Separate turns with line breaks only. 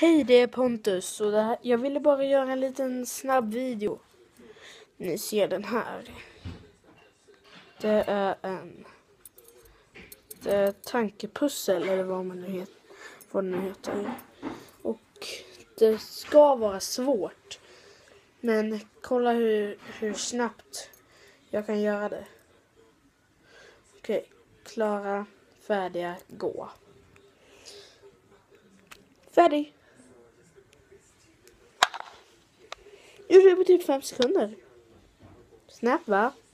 Hej, det är Pontus och jag ville bara göra en liten snabb video. Ni ser den här. Det är ett tankepussel eller vad det nu heter. Och det ska vara svårt. Men kolla hur snabbt jag kan göra det. Okej, klara, färdiga, gå. Färdig. Gjorde det på typ 5 sekunder. Snabbt, va?